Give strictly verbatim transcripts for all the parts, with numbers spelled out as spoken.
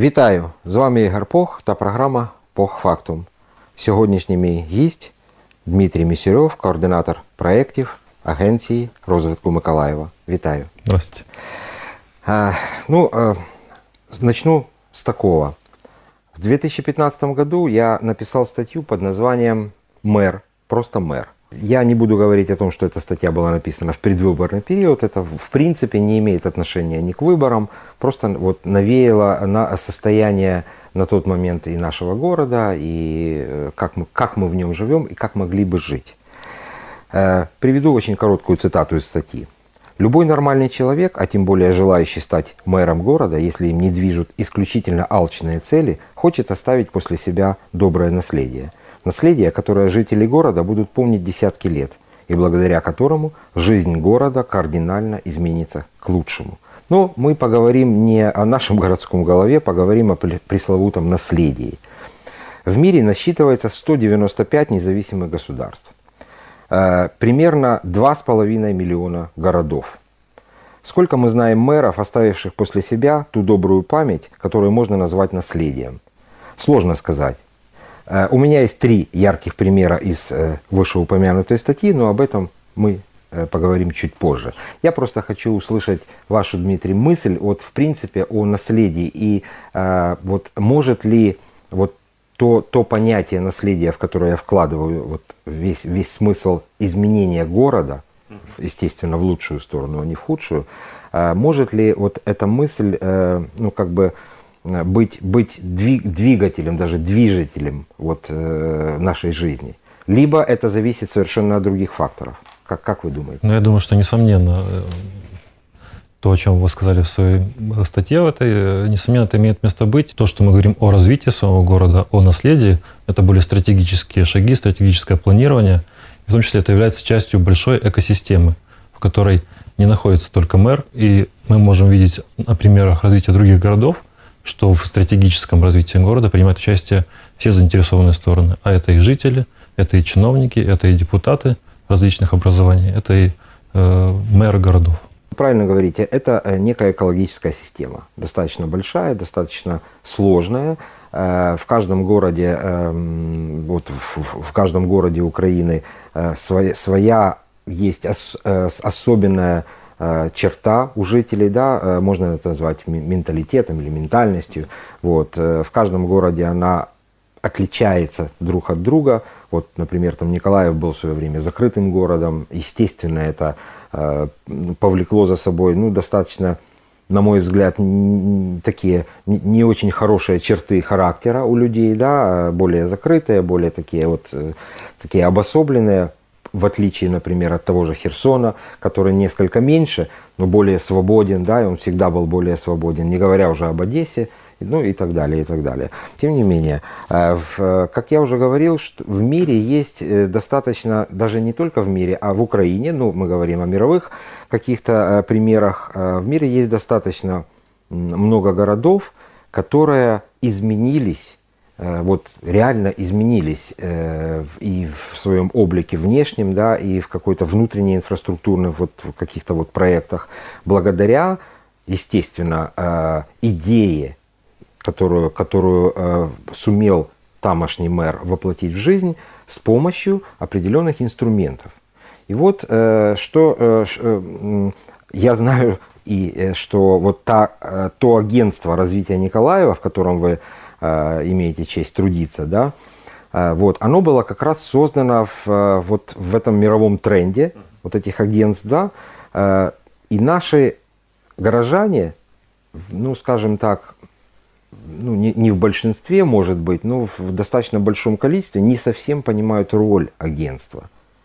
Вітаю! З вами Ігор Пох та програма «Пох Фактум». Сьогоднішній мій гість Дмитрій Місюров, координатор проєктів Агенції розвитку Миколаєва. Вітаю! Здравствуйте. А, ну, а, начну с такого. В две тысячи пятнадцатом году я написал статью под названием «Мэр», просто «Мэр». Я не буду говорить о том, что эта статья была написана в предвыборный период. Это, в принципе, не имеет отношения ни к выборам. Просто вот навеяло на состояние на тот момент и нашего города, и как мы, как мы в нем живем, и как могли бы жить. Приведу очень короткую цитату из статьи. «Любой нормальный человек, а тем более желающий стать мэром города, если им не движут исключительно алчные цели, хочет оставить после себя доброе наследие. Наследие, которое жители города будут помнить десятки лет, и благодаря которому жизнь города кардинально изменится к лучшему». Но мы поговорим не о нашем городском голове, поговорим о пресловутом наследии. В мире насчитывается сто девяносто пять независимых государств. Примерно два с половиной миллиона городов. Сколько мы знаем мэров, оставивших после себя ту добрую память, которую можно назвать наследием? Сложно сказать. У меня есть три ярких примера из вышеупомянутой статьи, но об этом мы поговорим чуть позже. Я просто хочу услышать вашу, Дмитрий, мысль вот, в принципе о наследии. И вот может ли вот то, то понятие наследия, в которое я вкладываю вот весь, весь смысл изменения города, естественно, в лучшую сторону, а не в худшую, может ли вот эта мысль, ну, как бы, быть, быть двигателем, даже движителем вот, э, нашей жизни. Либо это зависит совершенно от других факторов. Как, как вы думаете? Ну, я думаю, что, несомненно, то, о чем вы сказали в своей статье, в этой, несомненно, это имеет место быть. То, что мы говорим о развитии самого города, о наследии, это более стратегические шаги, стратегическое планирование. В том числе это является частью большой экосистемы, в которой не находится только мэр. И мы можем видеть на примерах развития других городов, что в стратегическом развитии города принимают участие все заинтересованные стороны. А это и жители, это и чиновники, это и депутаты различных образований, это и э, мэры городов. Правильно говорите, это некая экологическая система. Достаточно большая, достаточно сложная. В каждом городе, вот в каждом городе Украины своя, своя есть особенная черта у жителей, да, можно это назвать менталитетом или ментальностью. Вот. В каждом городе она отличается друг от друга. Вот, например, там Николаев был в свое время закрытым городом. Естественно, это э, повлекло за собой, ну, достаточно, на мой взгляд, такие не, не очень хорошие черты характера у людей, да, более закрытые, более такие вот э, такие обособленные. В отличие, например, от того же Херсона, который несколько меньше, но более свободен, да, и он всегда был более свободен, не говоря уже об Одессе, ну и так далее, и так далее. Тем не менее, в, как я уже говорил, что в мире есть достаточно, даже не только в мире, а в Украине, ну, мы говорим о мировых каких-то примерах, в мире есть достаточно много городов, которые изменились, вот реально изменились э, и в своем облике внешнем, да, и в какой-то внутренней инфраструктурных вот каких-то вот проектах, благодаря, естественно, э, идее, которую, которую э, сумел тамошний мэр воплотить в жизнь с помощью определенных инструментов. И вот э, что э, э, я знаю, и э, что вот та, э, то агентство развития Николаева, в котором вы имеете честь трудиться, да, вот, оно было как раз создано в, вот, в этом мировом тренде вот этих агентств, да, и наши горожане, ну, скажем так, ну, не, не в большинстве, может быть, но в достаточно большом количестве не совсем понимают роль агентства.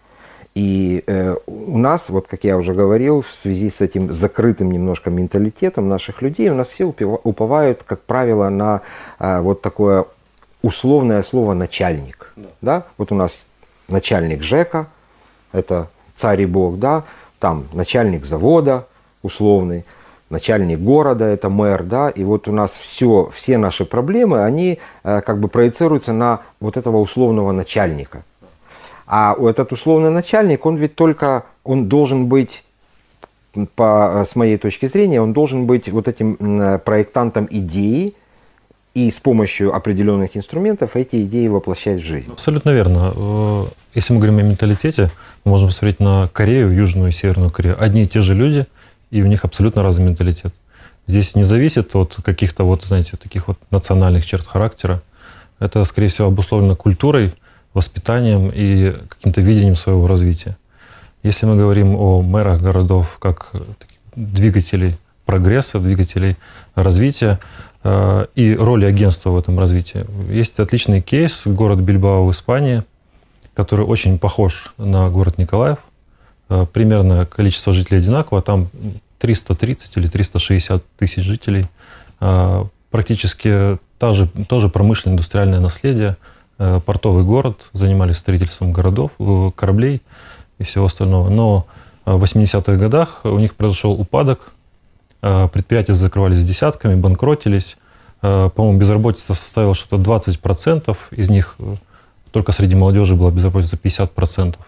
И э, у нас, вот как я уже говорил, в связи с этим закрытым немножко менталитетом наших людей, у нас все уповают, как правило, на э, вот такое условное слово «начальник». Да. Да? Вот у нас начальник ЖЭКа, это царь и бог, да? Там начальник завода условный, начальник города, это мэр, да? И вот у нас все, все наши проблемы, они э, как бы проецируются на вот этого условного начальника. А этот условный начальник, он ведь только, он должен быть, по, с моей точки зрения, он должен быть вот этим проектантом идеи, и с помощью определенных инструментов эти идеи воплощать в жизнь. Абсолютно верно. Если мы говорим о менталитете, мы можем посмотреть на Корею, Южную и Северную Корею. Одни и те же люди, и у них абсолютно разный менталитет. Здесь не зависит от каких-то, вот, знаете, таких вот национальных черт характера. Это, скорее всего, обусловлено культурой, воспитанием и каким-то видением своего развития. Если мы говорим о мэрах городов как двигателей прогресса, двигателей развития э, и роли агентства в этом развитии, есть отличный кейс, город Бильбао в Испании, который очень похож на город Николаев. Э, примерно количество жителей одинаково, там триста тридцать или триста шестьдесят тысяч жителей. Э, практически та же, тоже промышленное индустриальное наследие, э, портовый город, занимались строительством городов, э, кораблей и всего остального. Но в восьмидесятых годах у них произошел упадок, предприятия закрывались десятками, банкротились. По-моему, безработица составила что-то двадцать процентов, из них только среди молодежи была безработица пятьдесят процентов.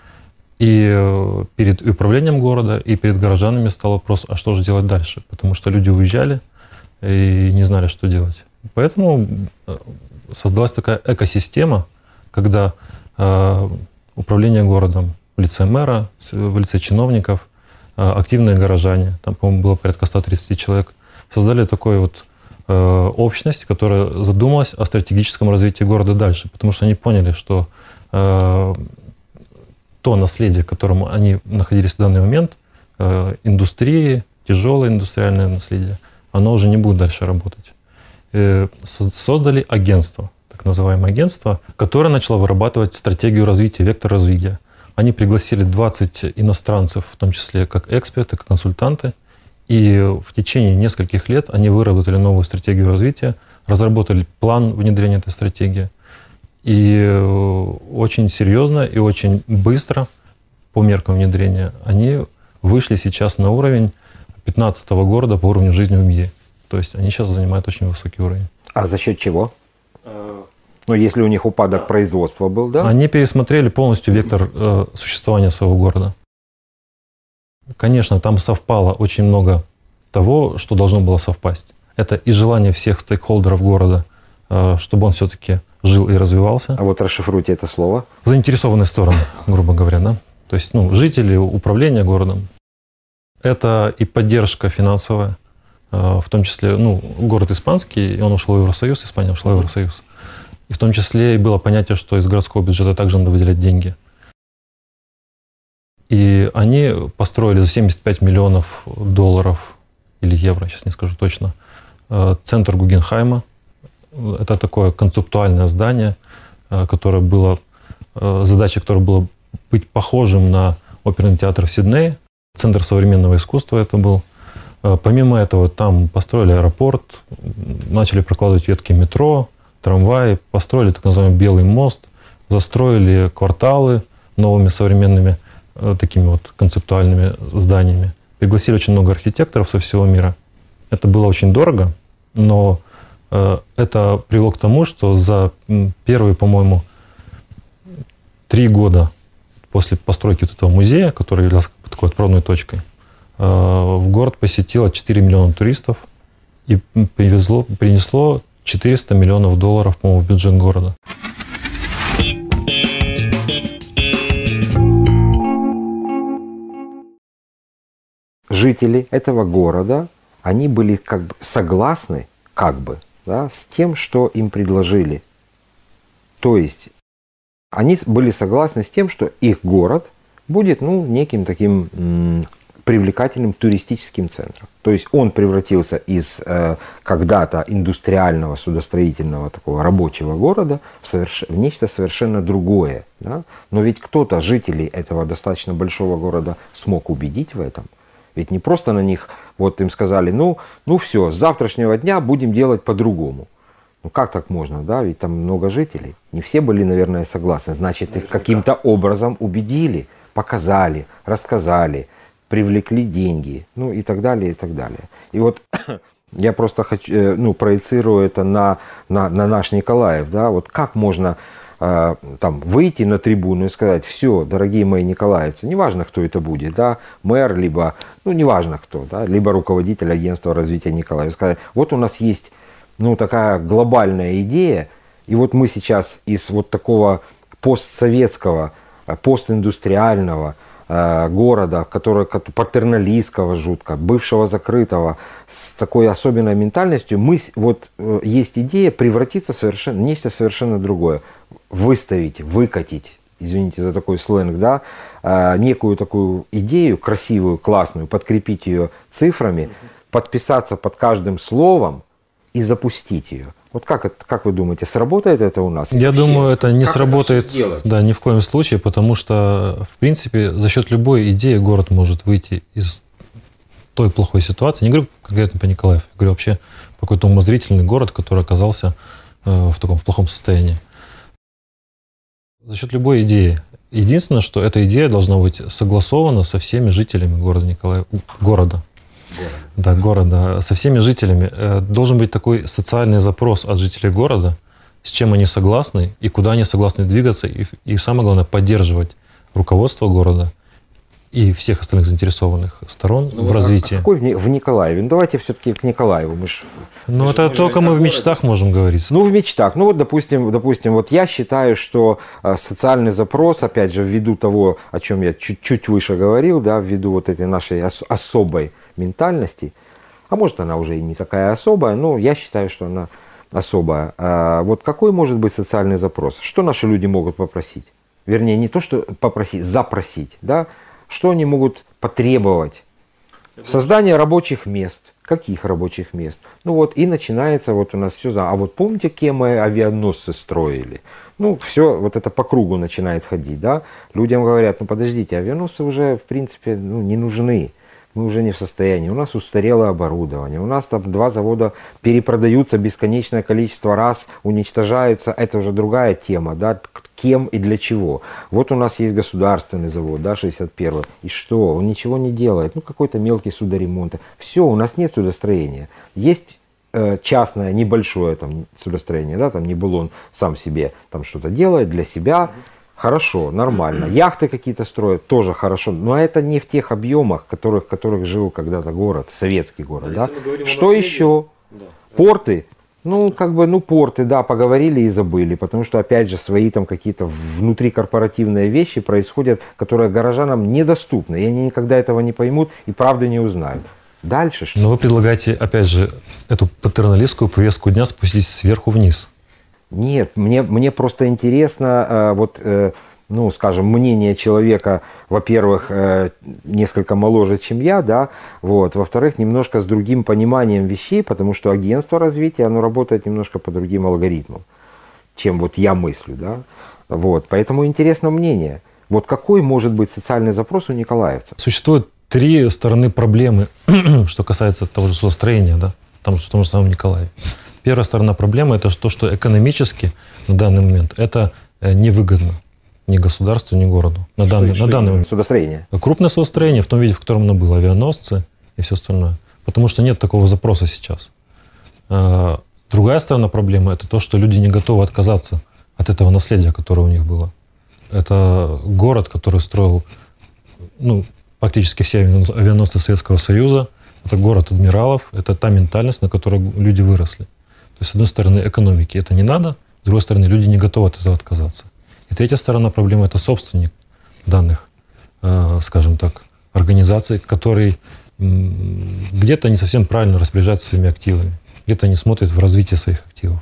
И перед управлением города, и перед горожанами стал вопрос, а что же делать дальше? Потому что люди уезжали и не знали, что делать. Поэтому создалась такая экосистема, когда управление городом в лице мэра, в лице чиновников, активные горожане, там, по-моему, было порядка ста тридцати человек, создали такую вот э, общность, которая задумалась о стратегическом развитии города дальше, потому что они поняли, что э, то наследие, в котором они находились в данный момент, э, индустрии, тяжелое индустриальное наследие, оно уже не будет дальше работать. Э, создали агентство, так называемое агентство, которое начало вырабатывать стратегию развития, вектор развития. Они пригласили двадцать иностранцев, в том числе как эксперты, как консультанты. И в течение нескольких лет они выработали новую стратегию развития, разработали план внедрения этой стратегии. И очень серьезно и очень быстро, по меркам внедрения, они вышли сейчас на уровень пятнадцатого города по уровню жизни в мире. То есть они сейчас занимают очень высокий уровень. А за счет чего? Ну, если у них упадок производства был, да? Они пересмотрели полностью вектор э, существования своего города. Конечно, там совпало очень много того, что должно было совпасть. Это и желание всех стейкхолдеров города, э, чтобы он все-таки жил и развивался. А вот расшифруйте это слово. Заинтересованные стороны, грубо говоря, да? То есть, ну, жители, управление городом. Это и поддержка финансовая, э, в том числе, ну, город испанский, и он ушел в Евросоюз, Испания ушла в Евросоюз. И в том числе и было понятие, что из городского бюджета также надо выделять деньги. И они построили за семьдесят пять миллионов долларов или евро, сейчас не скажу точно, центр Гугенхайма. Это такое концептуальное здание, которое было, задача которой была быть похожим на оперный театр в Сиднее. Центр современного искусства это был. Помимо этого там построили аэропорт, начали прокладывать ветки метро, трамваи, построили так называемый Белый мост, застроили кварталы новыми современными э, такими вот концептуальными зданиями. Пригласили очень много архитекторов со всего мира. Это было очень дорого, но э, это привело к тому, что за первые, по-моему, три года после постройки вот этого музея, который являлся такой отправной точкой, э, в город посетило четыре миллиона туристов и привезло, принесло четыреста миллионов долларов, по-моему, в бюджет города. Жители этого города, они были как бы согласны, как бы, да, с тем, что им предложили. То есть они были согласны с тем, что их город будет, ну, неким таким м- привлекательным туристическим центром. То есть он превратился из э, когда-то индустриального, судостроительного такого рабочего города в, соверш... в нечто совершенно другое. Да? Но ведь кто-то, жителей этого достаточно большого города, смог убедить в этом. Ведь не просто на них, вот им сказали, ну, ну все, с завтрашнего дня будем делать по-другому. Ну как так можно, да? Ведь там много жителей. Не все были, наверное, согласны. Значит, их каким-то образом убедили, показали, рассказали, привлекли деньги, ну и так далее, и так далее. И вот я просто хочу, ну, проецирую это на, на, на наш Николаев, да, вот как можно э, там выйти на трибуну и сказать, все, дорогие мои николаевцы, неважно, кто это будет, да, мэр, либо, ну, неважно кто, да, либо руководитель агентства развития Николаева, сказать, вот у нас есть ну, такая глобальная идея. И вот мы сейчас из вот такого постсоветского, постиндустриального э, города, который патерналистского жутко, бывшего закрытого, с такой особенной ментальностью, мы, вот э, есть идея превратиться в совершенно, нечто совершенно другое. Выставить, выкатить, извините за такой сленг, да, э, некую такую идею красивую, классную, подкрепить ее цифрами, подписаться под каждым словом и запустить ее. Вот как, это, как вы думаете, сработает это у нас? Я вообще, думаю, это не сработает, это да, ни в коем случае, потому что, в принципе, за счет любой идеи город может выйти из той плохой ситуации. Не говорю конкретно по Николаеву, я говорю вообще про какой-то умозрительный город, который оказался э, в таком в плохом состоянии. За счет любой идеи. Единственное, что эта идея должна быть согласована со всеми жителями города Николаева, города. Города. Да, города, со всеми жителями. Должен быть такой социальный запрос от жителей города, с чем они согласны и куда они согласны двигаться, и, и самое главное, поддерживать руководство города и всех остальных заинтересованных сторон ну, в развитии. А какой в Николаеве? Ну, давайте все-таки к Николаеву. Мы ж, ну, мы это же, только мы в мечтах можем говорить. Ну, в мечтах. Ну, вот, допустим, допустим, вот я считаю, что социальный запрос, опять же, ввиду того, о чем я чуть-чуть выше говорил, да, ввиду вот этой нашей ос- особой ментальности, а может, она уже и не такая особая, но я считаю, что она особая. А вот какой может быть социальный запрос? Что наши люди могут попросить? Вернее, не то, что попросить, запросить, да? Что они могут потребовать? Создание рабочих мест. Каких рабочих мест? Ну вот и начинается вот у нас все за... А вот помните, кем мы авианосцы строили? Ну все, вот это по кругу начинает ходить, да? Людям говорят, ну подождите, авианосцы уже в принципе ну, не нужны. Мы уже не в состоянии. У нас устарело оборудование. У нас там два завода перепродаются бесконечное количество раз, уничтожаются. Это уже другая тема, да, кем и для чего. Вот у нас есть государственный завод, да, шестьдесят первый. И что? Он ничего не делает. Ну, какой-то мелкий судоремонт. Все, у нас нет судостроения. Есть э, частное, небольшое там судостроение, да, там Нибулон сам себе там что-то делает для себя. Хорошо, нормально. Яхты какие-то строят, тоже хорошо. Но это не в тех объемах, которых, в которых жил когда-то город, советский город. Да? Что еще? Да. Порты. Ну, как бы, ну, порты, да, поговорили и забыли. Потому что, опять же, свои там какие-то внутрикорпоративные вещи происходят, которые горожанам недоступны. И они никогда этого не поймут и правда не узнают. Дальше что? Но вы предлагаете, опять же, эту патерналистскую повестку дня спустить сверху вниз. Нет, мне, мне просто интересно, э, вот, э, ну, скажем, мнение человека, во-первых, э, несколько моложе, чем я, да, вот, во-вторых, немножко с другим пониманием вещей, потому что агентство развития, оно работает немножко по другим алгоритмам, чем вот я мыслю, да, вот, поэтому интересно мнение. Вот какой может быть социальный запрос у николаевцев? Существует три стороны проблемы, что касается того же судостроения, да, там, в том же самом Николаеве. Первая сторона проблемы – это то, что экономически на данный момент это невыгодно ни государству, ни городу. На, что, данный, что на данный момент. Судостроение? Крупное судостроение в том виде, в котором оно было, авианосцы и все остальное. Потому что нет такого запроса сейчас. Другая сторона проблемы – это то, что люди не готовы отказаться от этого наследия, которое у них было. Это город, который строил ну, практически все авианосцы Советского Союза. Это город адмиралов, это та ментальность, на которой люди выросли. То есть, с одной стороны, экономики это не надо, с другой стороны, люди не готовы от этого отказаться. И третья сторона проблемы – это собственник данных, э, скажем так, организаций, который э, где-то не совсем правильно распоряжается своими активами, где-то не смотрит в развитие своих активов.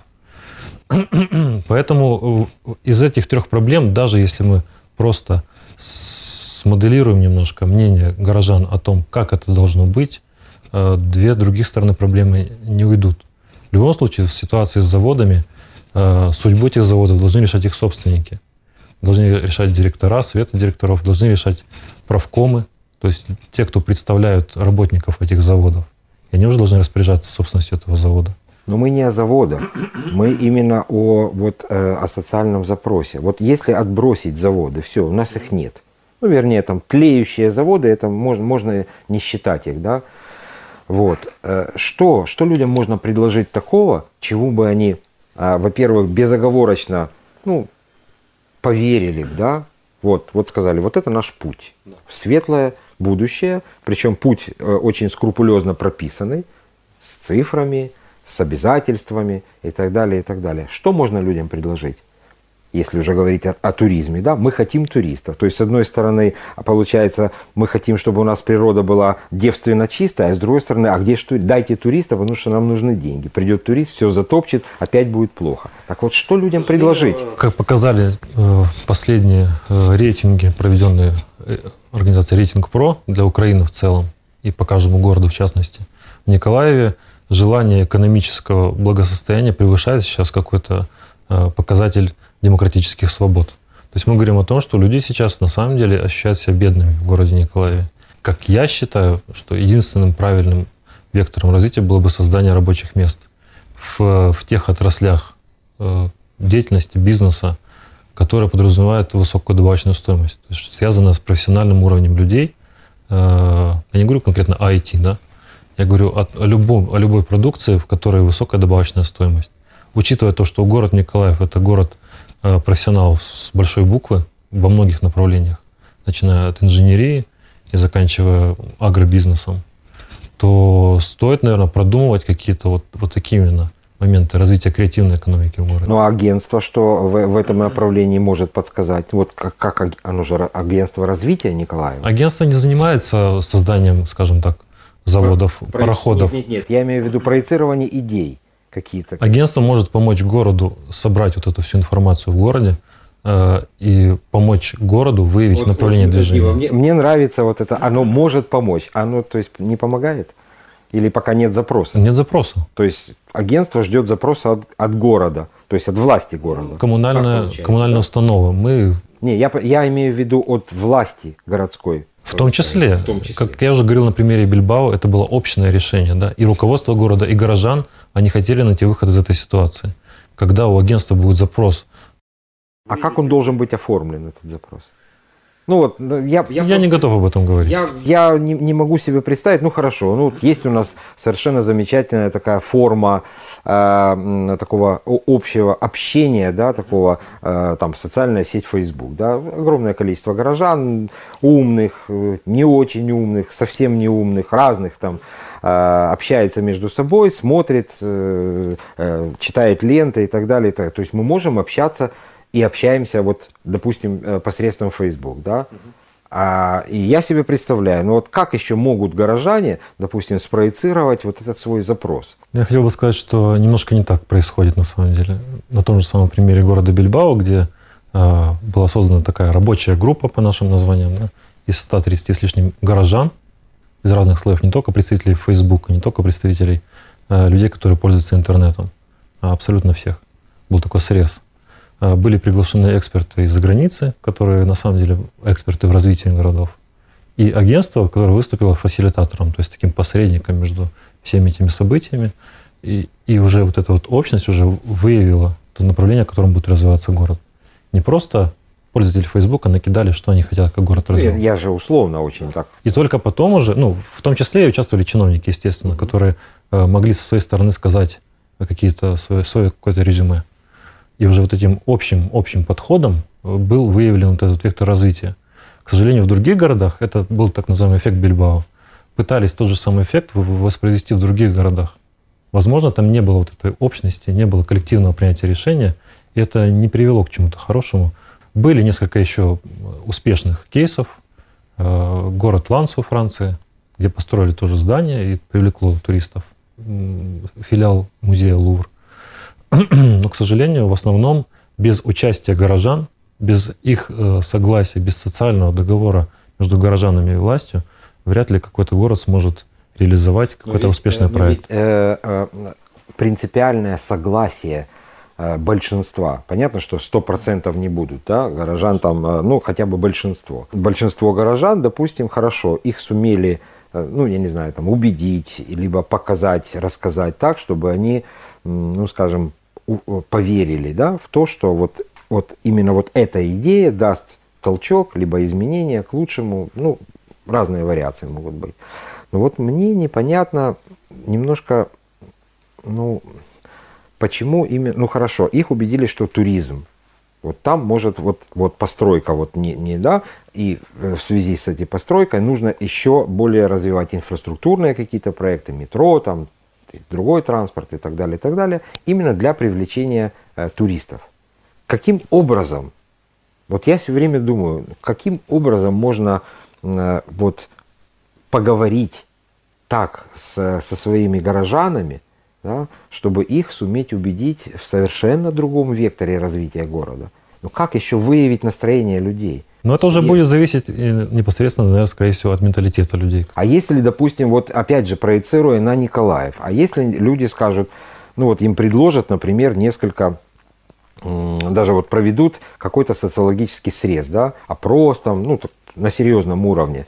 Поэтому из этих трех проблем, даже если мы просто смоделируем немножко мнение горожан о том, как это должно быть, две других стороны проблемы не уйдут. В любом случае, в ситуации с заводами, судьбу этих заводов должны решать их собственники. Должны решать директора, советы директоров, должны решать правкомы, то есть те, кто представляют работников этих заводов. И они уже должны распоряжаться собственностью этого завода. Но мы не о заводах, мы именно о, вот, о социальном запросе. Вот если отбросить заводы, все, у нас их нет. Ну, вернее, там тлеющие заводы, это можно, можно не считать их, да. Вот. Что, что людям можно предложить такого, чего бы они, во-первых, безоговорочно, ну, поверили, да, вот, вот сказали, вот это наш путь, в светлое будущее, причем путь очень скрупулезно прописанный, с цифрами, с обязательствами и так далее, и так далее. Что можно людям предложить? Если уже говорить о, о туризме, да, мы хотим туристов. То есть, с одной стороны, получается, мы хотим, чтобы у нас природа была девственно чистая, а с другой стороны, а где что? Дайте туристов, потому что нам нужны деньги. Придет турист, все затопчет, опять будет плохо. Так вот, что людям предложить? Как показали э, последние э, рейтинги, проведенные э, организацией Рейтинг.Про для Украины в целом и по каждому городу в частности, в Николаеве желание экономического благосостояния превышает сейчас какой-то э, показатель демократических свобод. То есть мы говорим о том, что люди сейчас на самом деле ощущают себя бедными в городе Николаеве. Как я считаю, что единственным правильным вектором развития было бы создание рабочих мест в, в тех отраслях э, деятельности, бизнеса, которые подразумевают высокую добавочную стоимость, то есть связанная с профессиональным уровнем людей. Э, я не говорю конкретно о ай ти, да? Я говорю о, о, любом, о любой продукции, в которой высокая добавочная стоимость. Учитывая то, что город Николаев – это город профессионалов с большой буквы во многих направлениях, начиная от инженерии и заканчивая агробизнесом, то стоит, наверное, продумывать какие-то вот, вот такие именно моменты развития креативной экономики в городе. Ну, а агентство что в, в этом направлении может подсказать? Вот как, как оно же агентство развития Николаева? Агентство не занимается созданием, скажем так, заводов, Про, пароходов. Нет, нет, нет, я имею в виду проецирование идей. Какие-то. Агентство может помочь городу собрать вот эту всю информацию в городе э, и помочь городу выявить вот, направление вот, движения. Мне, мне нравится вот это, оно может помочь, оно, то есть, не помогает? Или пока нет запроса? Нет запроса. То есть агентство ждет запроса от, от города, то есть от власти города. Коммунальная, коммунальная да? установа. Мы... Не, я, я имею в виду от власти городской. В том числе, в том числе, как я уже говорил на примере Бильбао, это было общее решение, да, и руководство города, и горожан, они хотели найти выход из этой ситуации. Когда у агентства будет запрос. А как он должен быть оформлен, этот запрос? Ну вот, я, я, я просто, не готов об этом говорить. Я, я не, не могу себе представить, ну хорошо, ну вот есть у нас совершенно замечательная такая форма э, такого общего общения, да, такого, э, там, социальная сеть Facebook, да, огромное количество горожан, умных, не очень умных, совсем не умных, разных там, э, общается между собой, смотрит, э, э, читает ленты и так далее, и так далее. То есть мы можем общаться и общаемся, вот, допустим, посредством Facebook, да, uh-huh. а, и я себе представляю, ну вот как еще могут горожане, допустим, спроецировать вот этот свой запрос? Я хотел бы сказать, что немножко не так происходит на самом деле. На том же самом примере города Бильбао, где а, была создана такая рабочая группа по нашим названиям, да, из ста тридцати с лишним горожан, из разных слоев, не только представителей Facebook, не только представителей а, людей, которые пользуются интернетом, а абсолютно всех. Был такой срез. Были приглашены эксперты из-за границы, которые на самом деле эксперты в развитии городов, и агентство, которое выступило фасилитатором, то есть таким посредником между всеми этими событиями, и, и уже вот эта вот общность уже выявила то направление, в котором будет развиваться город. Не просто пользователи Фейсбука накидали, что они хотят, как город развиваться. Я же условно очень так. И только потом уже, ну, в том числе и участвовали чиновники, естественно, mm-hmm. которые э, могли со своей стороны сказать какие-то свое, свое какое-то резюме. И уже вот этим общим, общим подходом был выявлен вот этот вектор развития. К сожалению, в других городах это был так называемый эффект Бильбао. Пытались тот же самый эффект воспроизвести в других городах. Возможно, там не было вот этой общности, не было коллективного принятия решения, и это не привело к чему-то хорошему. Были несколько еще успешных кейсов. Город Ланс во Франции, где построили тоже здание и привлекло туристов. Филиал музея Лувр. Но, к сожалению, в основном без участия горожан, без их согласия, без социального договора между горожанами и властью, вряд ли какой-то город сможет реализовать какой-то ведь, успешный проект. Ведь, э, э, принципиальное согласие э, большинства. Понятно, что сто процентов не будут, да, горожан там, э, ну, хотя бы большинство. Большинство горожан, допустим, хорошо, их сумели, э, ну, я не знаю, там, убедить, либо показать, рассказать так, чтобы они, ну, скажем, поверили, да, в то, что вот, вот именно вот эта идея даст толчок, либо изменения к лучшему, ну, разные вариации могут быть. Но вот мне непонятно немножко, ну, почему именно, ну, хорошо, их убедили, что туризм, вот там может, вот, вот постройка, вот не, не, да, и в связи с этой постройкой нужно еще более развивать инфраструктурные какие-то проекты, метро, там, и другой транспорт и так далее, и так далее, именно для привлечения э, туристов. Каким образом, вот я все время думаю, каким образом можно э, вот поговорить так с, со своими горожанами, да, чтобы их суметь убедить в совершенно другом векторе развития города. Ну как еще выявить настроение людей? Но это уже будет зависеть непосредственно, наверное, скорее всего, от менталитета людей. А если, допустим, вот опять же проецируя на Николаев, а если люди скажут, ну вот им предложат, например, несколько, даже вот проведут какой-то социологический срез, да, опрос там, ну, на серьезном уровне,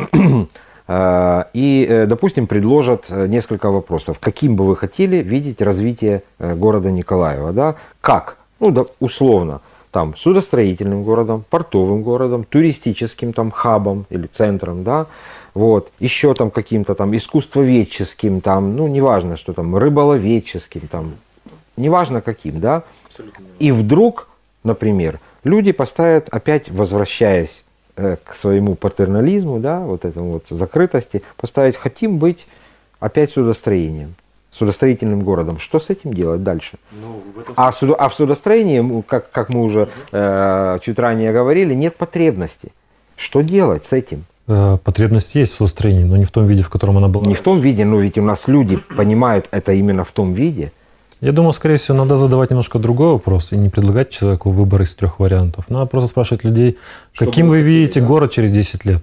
и, допустим, предложат несколько вопросов. Каким бы вы хотели видеть развитие города Николаева, да? Как? Ну, да, условно. Там, судостроительным городом, портовым городом, туристическим там хабом или центром, да, вот, еще там каким-то там искусствоведческим, там, ну, неважно, что там, рыболоведческим, там, неважно каким, да, и вдруг, например, люди поставят, опять возвращаясь э, к своему патернализму, да, вот этому вот закрытости, поставить, хотим быть опять судостроением. Судостроительным городом. Что с этим делать дальше? Ну, в этом... а, судо, а в судостроении, как, как мы уже э, чуть ранее говорили, нет потребности. Что делать с этим? Потребность есть в судостроении, но не в том виде, в котором она была. Не в том виде, но ведь у нас люди понимают это именно в том виде. Я думаю, скорее всего, надо задавать немножко другой вопрос и не предлагать человеку выбор из трех вариантов. Надо просто спрашивать людей, чтобы каким вы видите хотели, да? город через десять лет.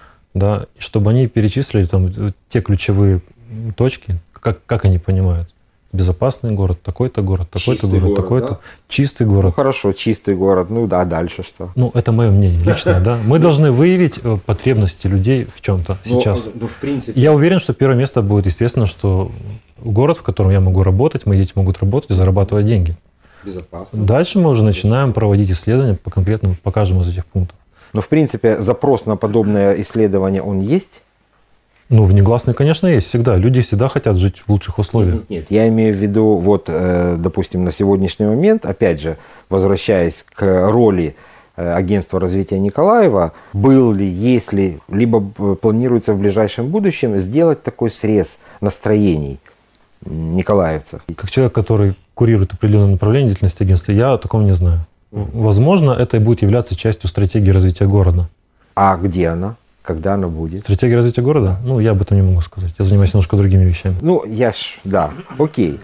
Да, и чтобы они перечислили там те ключевые точки, Как, как они понимают? Безопасный город, такой-то город, такой-то город, город, такой-то. Да? Чистый город. Ну хорошо, чистый город. Ну да, дальше что? Ну, это мое мнение личное, да. Мы должны выявить потребности людей в чем-то сейчас. Ну, в принципе. Я уверен, что первое место будет, естественно, что город, в котором я могу работать, мои дети могут работать и зарабатывать деньги. Безопасно. Дальше мы уже начинаем проводить исследования по конкретному, по каждому из этих пунктов. Но в принципе запрос на подобное исследование, он есть? Ну, внегласный, конечно, есть всегда. Люди всегда хотят жить в лучших условиях. Нет, нет, я имею в виду, вот, допустим, на сегодняшний момент, опять же, возвращаясь к роли агентства развития Николаева, был ли, есть ли, либо планируется в ближайшем будущем сделать такой срез настроений николаевцев? Как человек, который курирует определенное направление деятельности агентства, я о таком не знаю. Возможно, это и будет являться частью стратегии развития города. А где она? Когда она будет? Стратегия развития города? Ну, я об этом не могу сказать. Я занимаюсь немножко другими вещами. Ну, я ж, да, окей.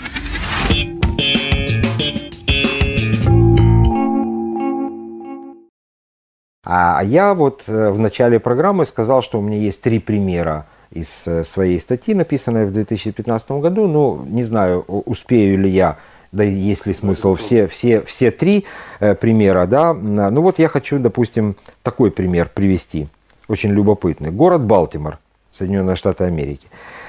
А я вот в начале программы сказал, что у меня есть три примера из своей статьи, написанной в две тысячи пятнадцатом году. Ну, не знаю, успею ли я, да есть ли смысл все, все, все три э, примера, да. Ну вот я хочу, допустим, такой пример привести. Очень любопытный. Город Балтимор, Соединенные Штаты Америки.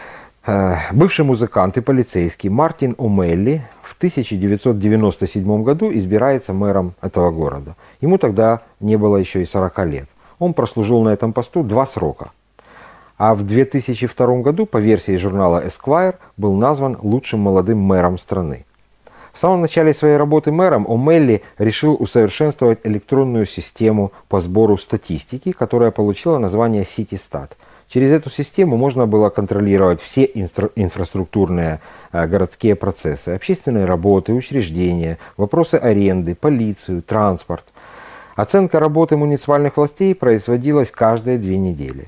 Бывший музыкант и полицейский Мартин О'Мелли в тысяча девятьсот девяносто седьмом году избирается мэром этого города. Ему тогда не было еще и сорока лет. Он прослужил на этом посту два срока. А в две тысячи втором году, по версии журнала Esquire, был назван лучшим молодым мэром страны. В самом начале своей работы мэром О'Мелли решил усовершенствовать электронную систему по сбору статистики, которая получила название CityStat. Через эту систему можно было контролировать все инфра- инфраструктурные э, городские процессы, общественные работы, учреждения, вопросы аренды, полицию, транспорт. Оценка работы муниципальных властей производилась каждые две недели.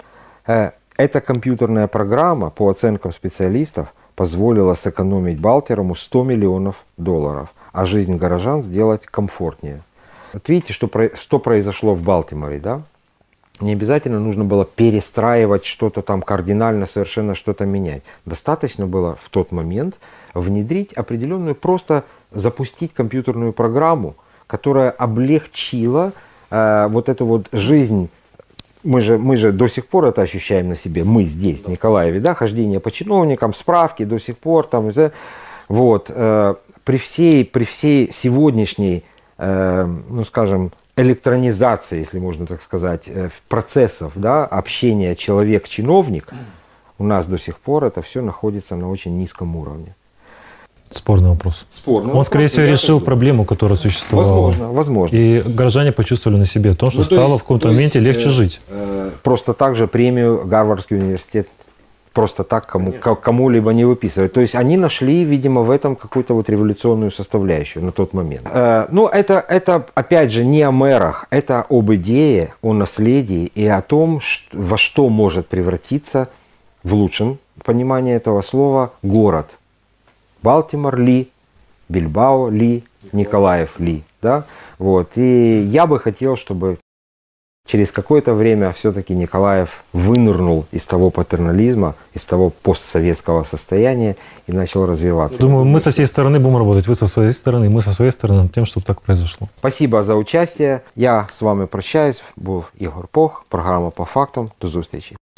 Э, эта компьютерная программа, по оценкам специалистов, позволила сэкономить Балтимору сто миллионов долларов, а жизнь горожан сделать комфортнее. Вот видите, что, что произошло в Балтиморе, да? Не обязательно нужно было перестраивать что-то там кардинально, совершенно что-то менять. Достаточно было в тот момент внедрить определенную, просто запустить компьютерную программу, которая облегчила э, вот эту вот жизнь. Мы же, мы же до сих пор это ощущаем на себе, мы здесь, в Николаеве, да, хождение по чиновникам, справки до сих пор, там, да, вот, э, при всей, при всей сегодняшней, э, ну, скажем, электронизации, если можно так сказать, э, процессов, да, общения человек-чиновник, у нас до сих пор это все находится на очень низком уровне. Спорный вопрос. Спорный Он, вопрос, скорее всего, решил проблему, которая существовала. Возможно, возможно. И горожане почувствовали на себе то, что ну, стало то есть, в каком-то моменте есть, легче э, жить. Э, просто так же премию Гарвардский университет просто так кому, кому-либо не выписывать. То есть они нашли, видимо, в этом какую-то вот революционную составляющую на тот момент. Э, ну, это, это, опять же, не о мэрах, это об идее, о наследии и о том, что, во что может превратиться, в лучшем понимании этого слова, город. Балтимор ли, Бильбао ли, Николаев ли. Да? Вот. И я бы хотел, чтобы через какое-то время все-таки Николаев вынырнул из того патернализма, из того постсоветского состояния и начал развиваться. Думаю, мы со всей стороны будем работать. Вы со своей стороны, мы со своей стороны над тем, чтобы так произошло. Спасибо за участие. Я с вами прощаюсь. Был Ігор Пох, програма «По фактам». До зустрічі.